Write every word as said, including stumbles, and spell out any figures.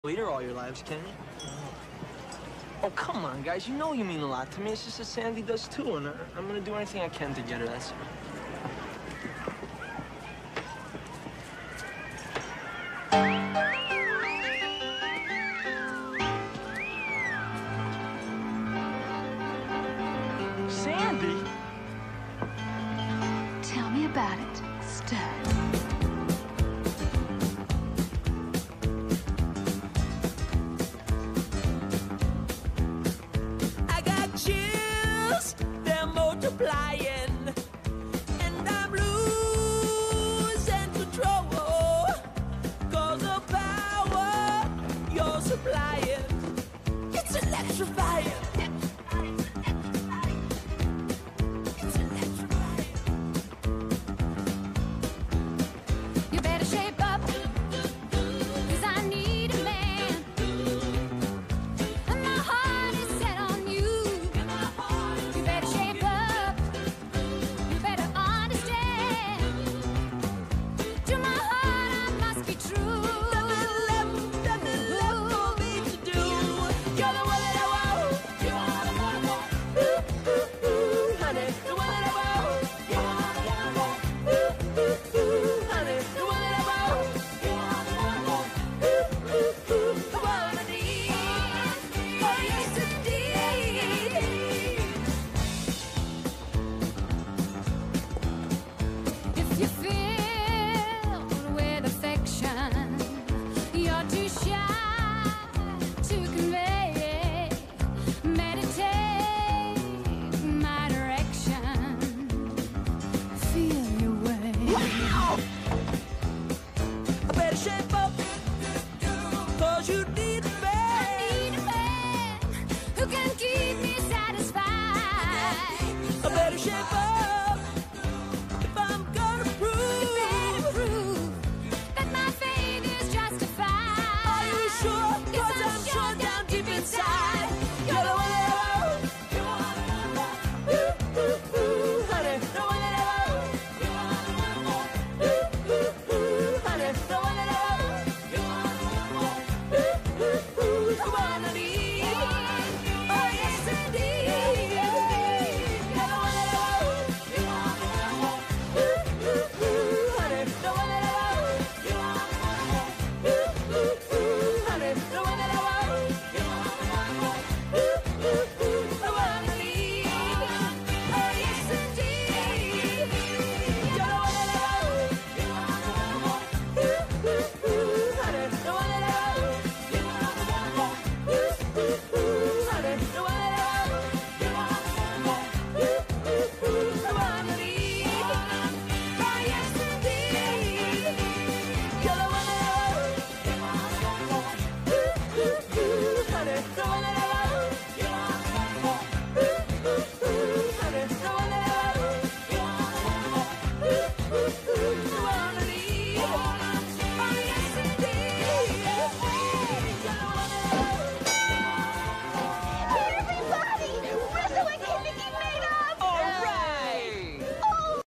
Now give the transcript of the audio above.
Leader all your lives, can you? Oh, come on, guys. You know you mean a lot to me. It's just that Sandy does, too, and I, I'm gonna do anything I can to get her, that's it. Sandy?